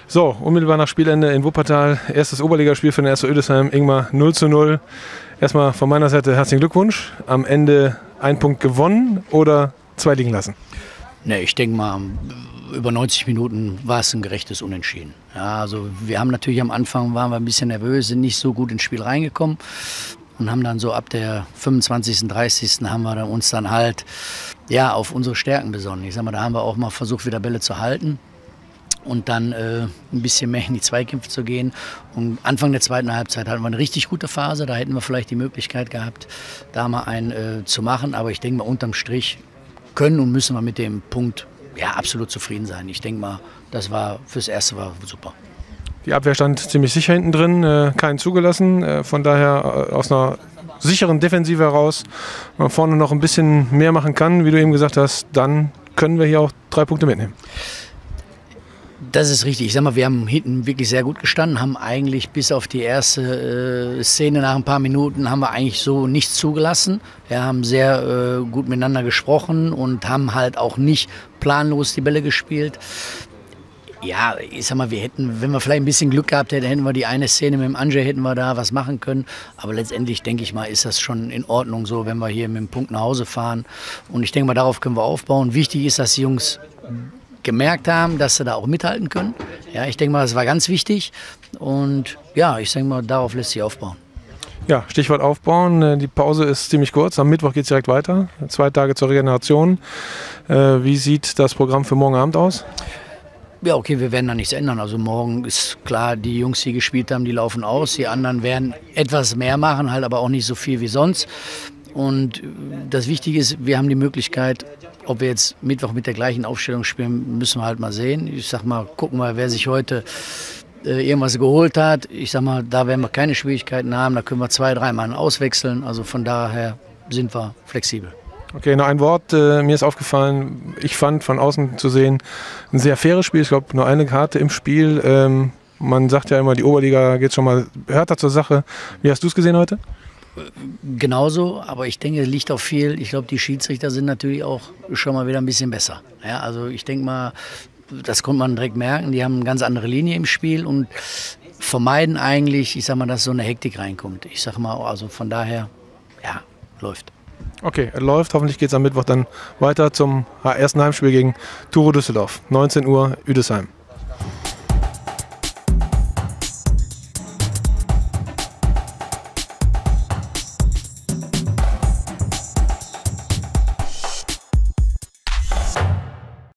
So, unmittelbar nach Spielende in Wuppertal. Erstes Oberligaspiel für den SV Uedesheim. Ingmar 0:0. Erstmal von meiner Seite herzlichen Glückwunsch. Am Ende ein Punkt gewonnen oder 2 liegen lassen? Ne, ich denke mal, über 90 Minuten war es ein gerechtes Unentschieden. Ja, also wir haben natürlich am Anfang waren wir ein bisschen nervös, sind nicht so gut ins Spiel reingekommen und haben dann so ab der 25., 30. haben wir dann uns dann halt ja, auf unsere Stärken besonnen. Ich sag mal, da haben wir auch mal versucht, wieder Bälle zu halten und dann ein bisschen mehr in die Zweikämpfe zu gehen. Und Anfang der zweiten Halbzeit hatten wir eine richtig gute Phase. Da hätten wir vielleicht die Möglichkeit gehabt, da mal einen zu machen. Aber ich denke mal, unterm Strich können und müssen wir mit dem Punkt ja, absolut zufrieden sein. Ich denke mal, das war fürs Erste war super. Die Abwehr stand ziemlich sicher hinten drin, keinen zugelassen. Von daher aus einer sicheren Defensive heraus, wenn man vorne noch ein bisschen mehr machen kann, wie du eben gesagt hast, dann können wir hier auch 3 Punkte mitnehmen. Das ist richtig. Ich sag mal, wir haben hinten wirklich sehr gut gestanden, haben eigentlich bis auf die erste Szene nach ein paar Minuten haben wir eigentlich so nichts zugelassen. Wir haben sehr gut miteinander gesprochen und haben halt auch nicht planlos die Bälle gespielt. Ja, ich sag mal, wir hätten, wenn wir vielleicht ein bisschen Glück gehabt hätten, hätten wir die eine Szene mit dem Anjay, hätten wir da was machen können. Aber letztendlich, denke ich mal, ist das schon in Ordnung so, wenn wir hier mit dem Punkt nach Hause fahren. Und ich denke mal, darauf können wir aufbauen. Wichtig ist, dass die Jungs gemerkt haben, dass sie da auch mithalten können. Ja, ich denke mal, das war ganz wichtig. Und ja, ich denke mal, darauf lässt sich aufbauen. Ja, Stichwort aufbauen. Die Pause ist ziemlich kurz. Am Mittwoch geht es direkt weiter. 2 Tage zur Regeneration. Wie sieht das Programm für morgen Abend aus? Ja, okay, wir werden da nichts ändern. Also morgen ist klar, die Jungs, die gespielt haben, die laufen aus. Die anderen werden etwas mehr machen, halt aber auch nicht so viel wie sonst. Und das Wichtige ist, wir haben die Möglichkeit, ob wir jetzt Mittwoch mit der gleichen Aufstellung spielen, müssen wir halt mal sehen. Ich sag mal, gucken wir, wer sich heute irgendwas geholt hat. Ich sag mal, da werden wir keine Schwierigkeiten haben. Da können wir 2, 3 Mann auswechseln. Also von daher sind wir flexibel. Okay, noch ein Wort. Mir ist aufgefallen, ich fand von außen zu sehen, ein sehr faires Spiel. Ich glaube, nur eine Karte im Spiel. Man sagt ja immer, die Oberliga geht schon mal härter zur Sache. Wie hast du es gesehen heute? Genauso, aber ich denke, es liegt auch viel. Ich glaube, die Schiedsrichter sind natürlich auch schon mal wieder ein bisschen besser. Ja, also ich denke mal, das konnte man direkt merken. Die haben eine ganz andere Linie im Spiel und vermeiden eigentlich, ich sag mal, dass so eine Hektik reinkommt. Ich sag mal, also von daher, ja, läuft. Okay, läuft. Hoffentlich geht es am Mittwoch dann weiter zum ersten Heimspiel gegen Turo Düsseldorf. 19 Uhr, Uedesheim.